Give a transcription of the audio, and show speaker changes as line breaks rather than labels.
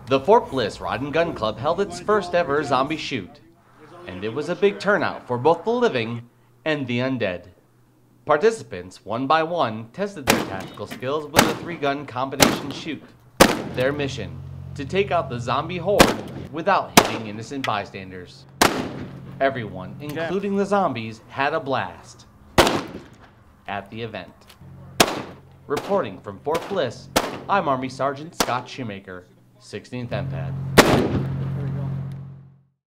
The Fort Bliss Rod and Gun Club held its first ever zombie shoot, and it was a big turnout for both the living and the undead. Participants, one by one, tested their tactical skills with a 3-gun combination shoot. Their mission, to take out the zombie horde without hitting innocent bystanders. Everyone, including the zombies, had a blast at the event. Reporting from Fort Bliss, I'm Army Sergeant Scott Shoemaker, 16th MPAD.